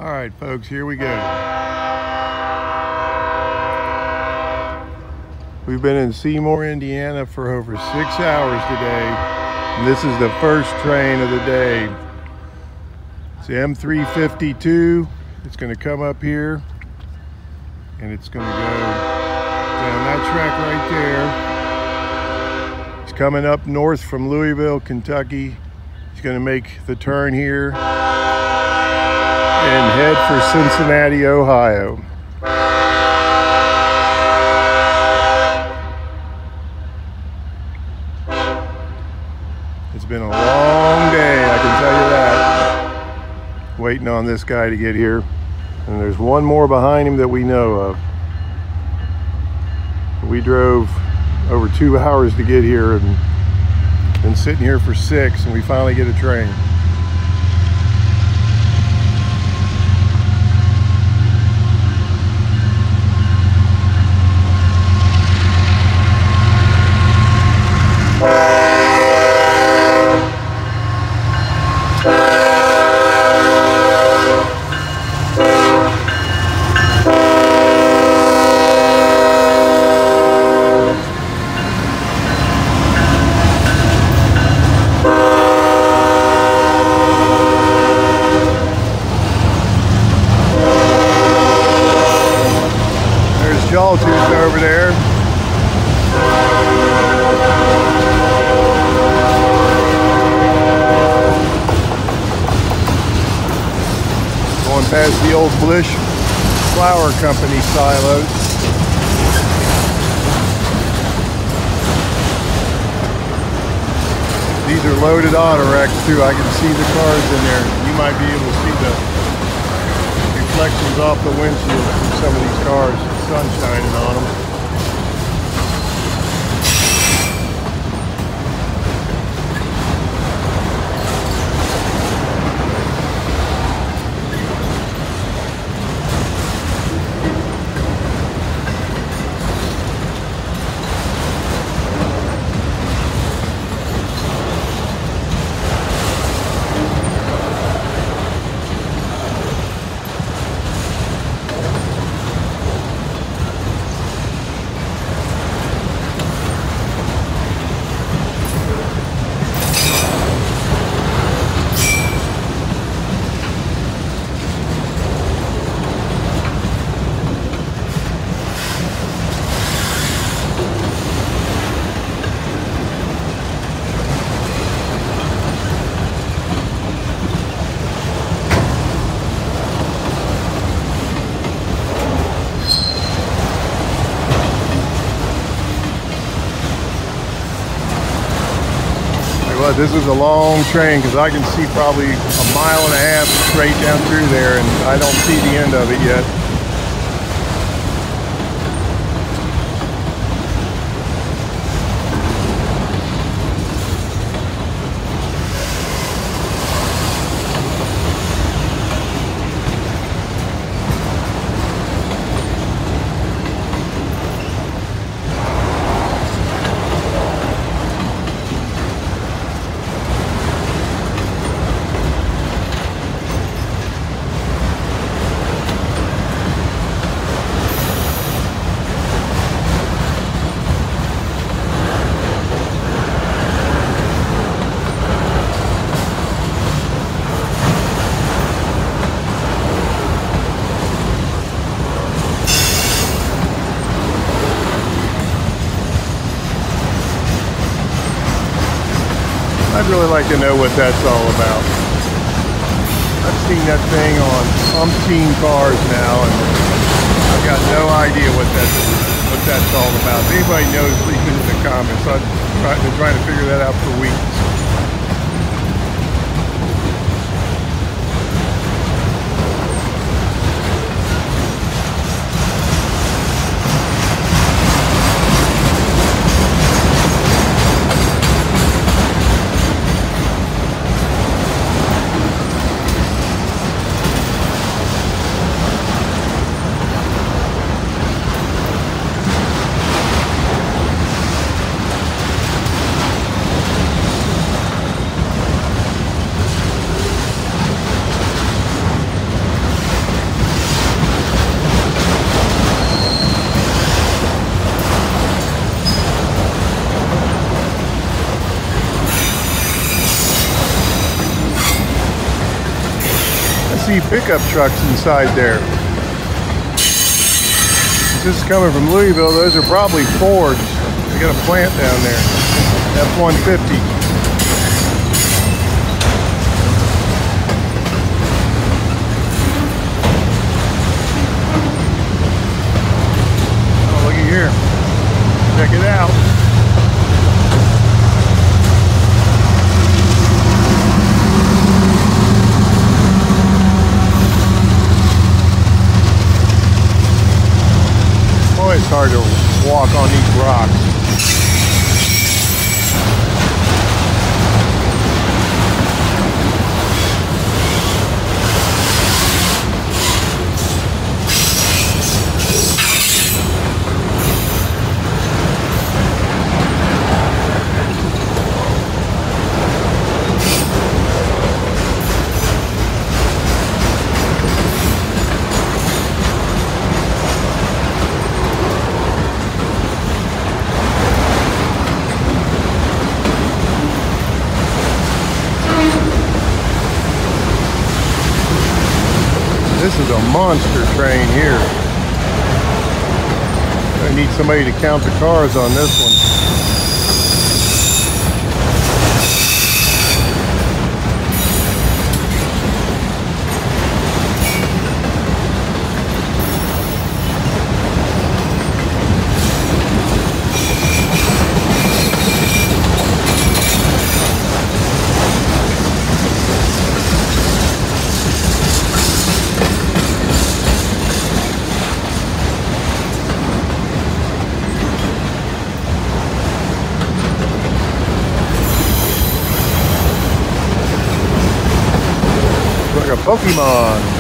All right, folks, here we go. We've been in Seymour, Indiana for over 6 hours today, and this is the first train of the day. It's the M352. It's going to come up here, and it's going to go down that track right there. It's coming up north from Louisville, Kentucky. It's going to make the turn here and head for Cincinnati, Ohio. It's been a long day, I can tell you that. Waiting on this guy to get here. And there's one more behind him that we know of. We drove over 2 hours to get here and been sitting here for 6, and we finally get a train. Over there. Going past the old Blish Flour Company silos. These are loaded autoracks too. I can see the cars in there. You might be able to see the reflections off the windshield from some of these cars. Sun shining on them. But this is a long train because I can see probably 1.5 miles straight down through there, and I don't see the end of it yet. I'd really like to know what that's all about. I've seen that thing on umpteen cars now, and I've got no idea what that's all about. If anybody knows, leave it in the comments. I've been trying to figure that out for weeks. see pickup trucks inside there. This is coming from Louisville. Those are probably Fords. They got a plant down there. F-150. Oh, looky here. Check it out. Boy, it's hard to walk on these rocks. This is a monster train here. I need somebody to count the cars on this one. A Pokemon.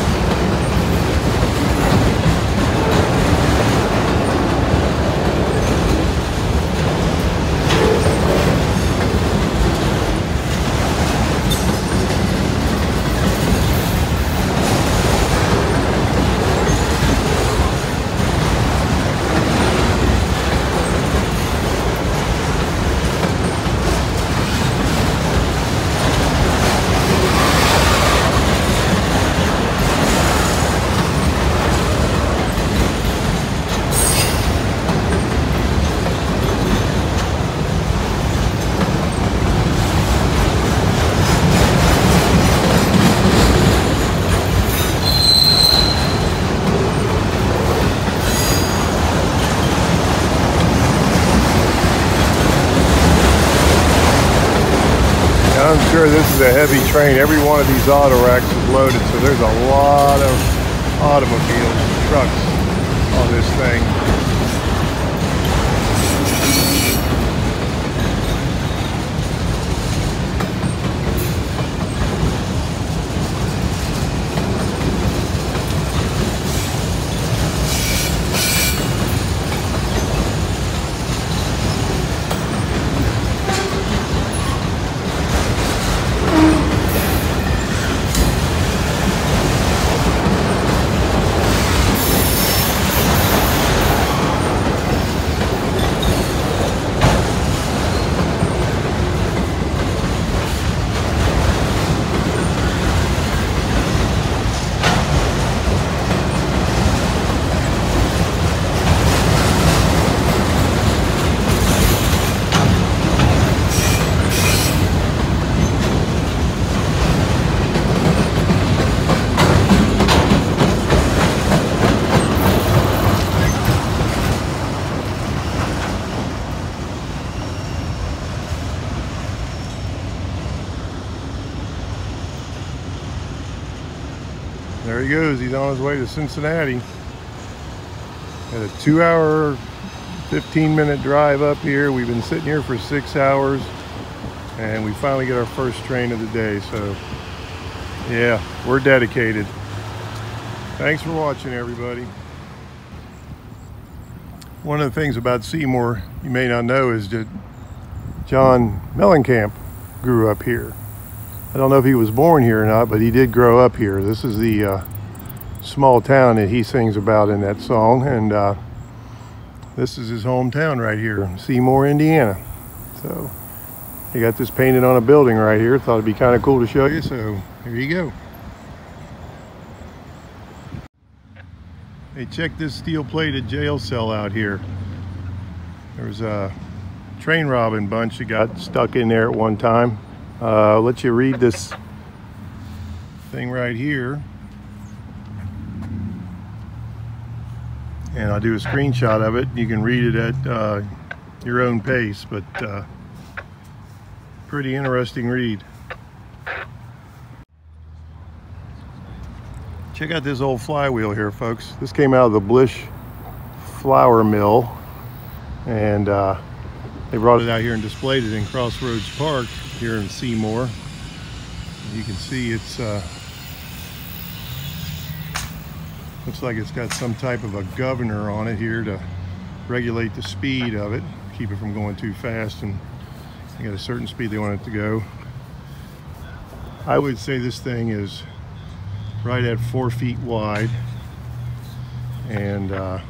I'm sure this is a heavy train. Every one of these autoracks is loaded, so there's a lot of automobiles and trucks on this thing. There he goes. He's on his way to Cincinnati. Had a 2-hour, 15-minute drive up here. We've been sitting here for 6 hours, and we finally get our first train of the day. So, yeah, we're dedicated. Thanks for watching, everybody. One of the things about Seymour you may not know is that John Mellencamp grew up here. I don't know if he was born here or not, but he did grow up here. This is the small town that he sings about in that song, and this is his hometown right here, Seymour, Indiana. So he got this painted on a building right here. Thought it'd be kind of cool to show you, so here you go. Hey, check this steel-plated jail cell out here. There was a train robbing bunch that got stuck in there at one time. I'll let you read this thing right here. And I'll do a screenshot of it. You can read it at your own pace, but pretty interesting read. Check out this old flywheel here, folks. This came out of the Blish flour mill, and they brought it out here and displayed it in Crossroads Park here in Seymour. You can see it's looks like it's got some type of a governor on it here to regulate the speed of it, keep it from going too fast, and they got a certain speed they want it to go. I would say this thing is right at 4 feet wide, and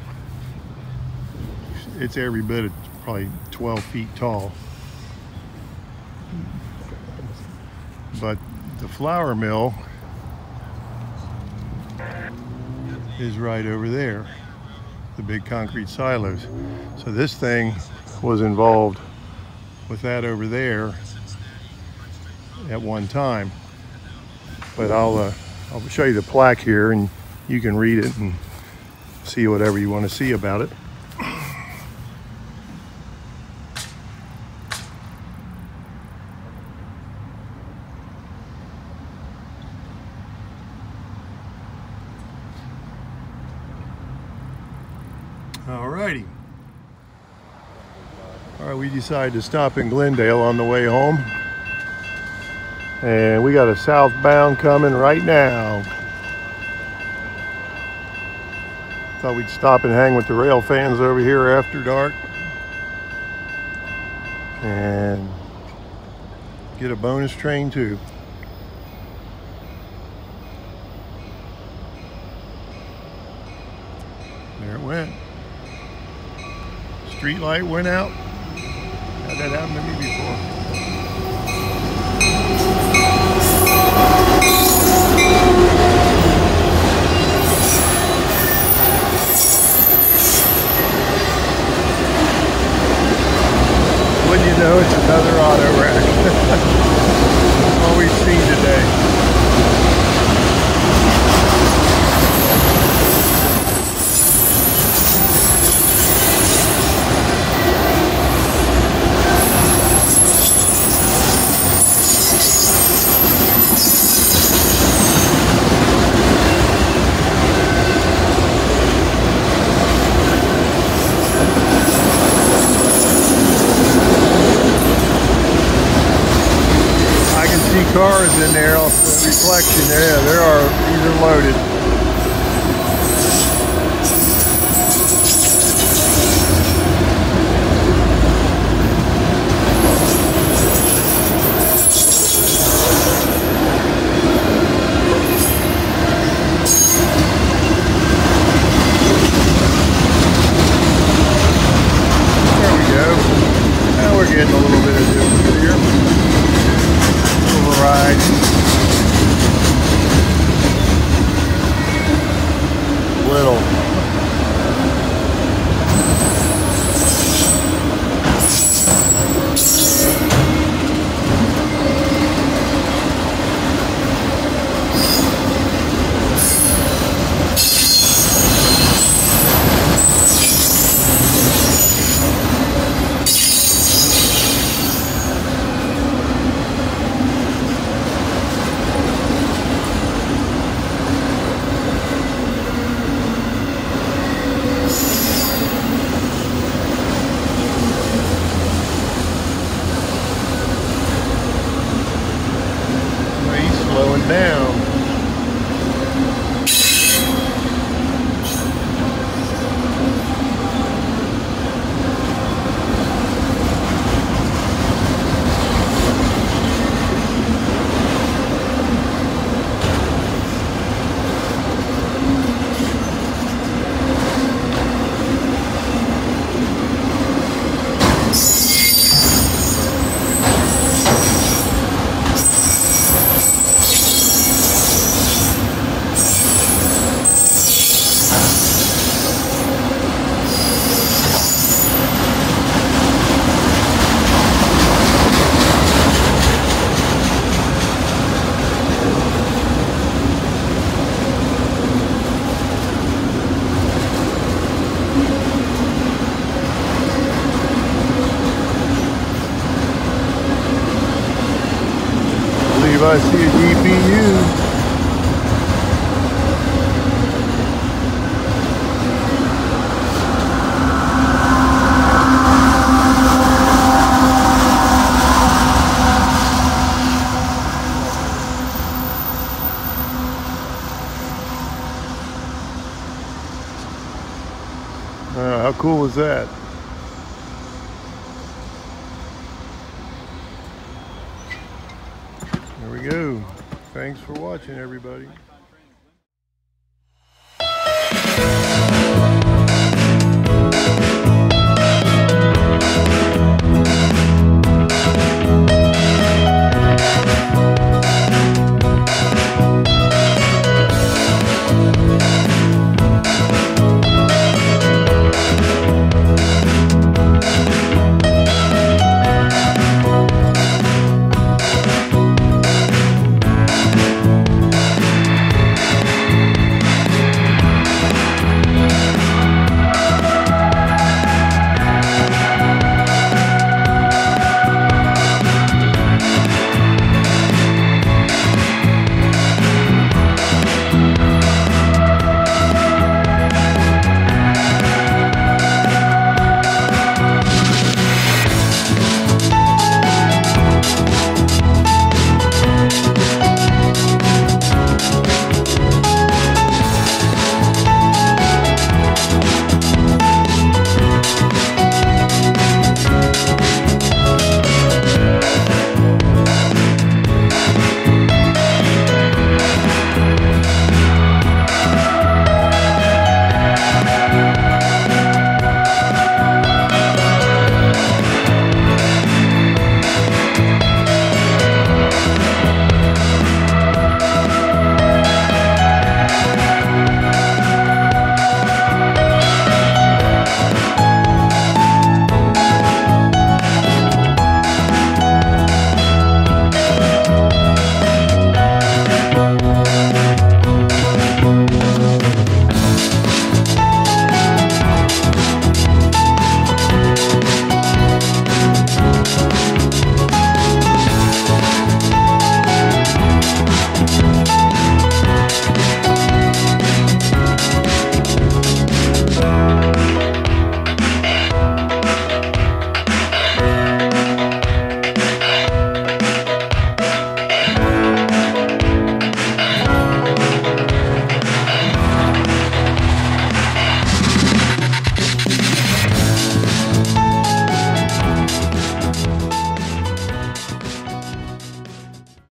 it's every bit of probably 12 feet tall. But the flour mill is right over there, the big concrete silos. So this thing was involved with that over there at one time. But I'll show you the plaque here, and you can read it and see whatever you want to see about it. Alrighty. Alright, we decided to stop in Glendale on the way home. And we got a southbound coming right now. Thought we'd stop and hang with the rail fans over here after dark. And get a bonus train too. There it went. Street light went out. Had that happen to me before. Wouldn't you know, it's another auto rack. That's all we've seen today. Cars in there off the reflection there. There are, these are loaded. There we go. Now we're getting a little bit of difference here. Ride. Little. Slowing down. I see a DPU. How cool is that? There we go. Thanks for watching, everybody.